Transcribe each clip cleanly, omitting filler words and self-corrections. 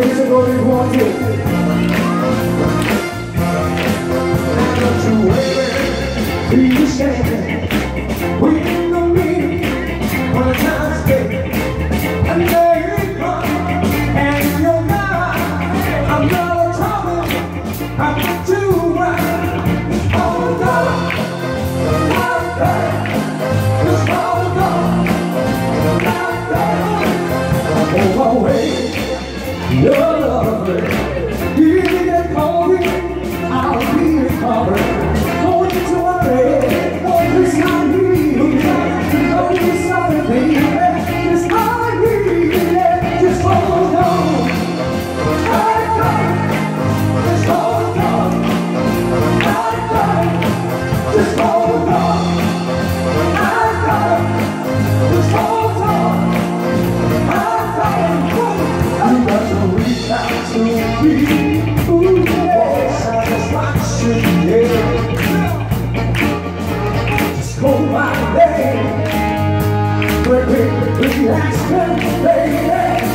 music all you want to. And don't you ever be ashamed. We know me when the time's big. And there you come, and you're not. I'm not a trouble. I'm not too right. Oh, God. Not bad. Just hold on. Not bad. Oh, wait. You're lovely. You get cold, I'll be covered. Going to my bed, oh, it's not me. Oh, it's sorry, baby. It's not me. Just hold on. I got it. Just hold on. I got it. Just hold on. I got it. Just hold on. I got it. You got to reach out to me. Ooh, yeah. Satisfaction, yeah. Just hold my leg. Relax, baby.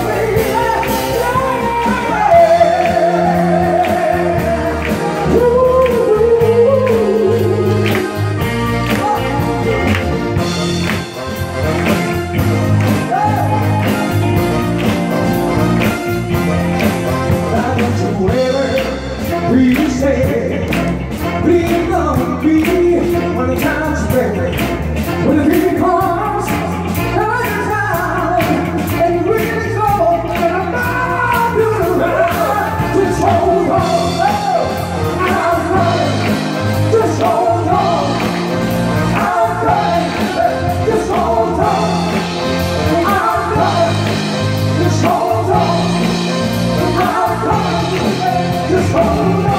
Please say, please don't be when the time's ready. When the beat comes, every time, and you really go, and I'm not doing right. Just hold on, I'm running. Just hold on, I'm running. Just hold on, I'm running. Just hold on, I'm running. Just hold on.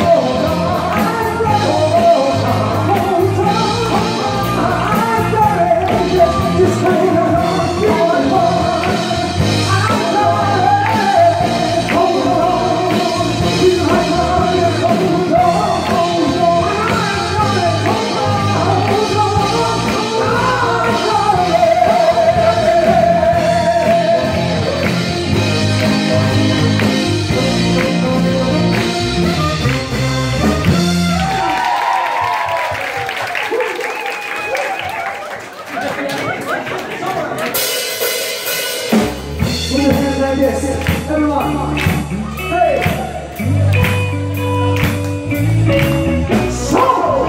Yes, everyone. Hey. So.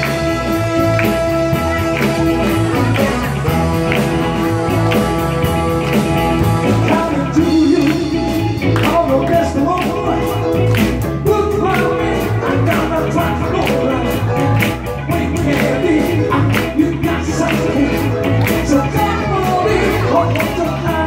Coming to you, all the best of all. Look like me, I got no time for no right. When you can't be, you got something. So come on in,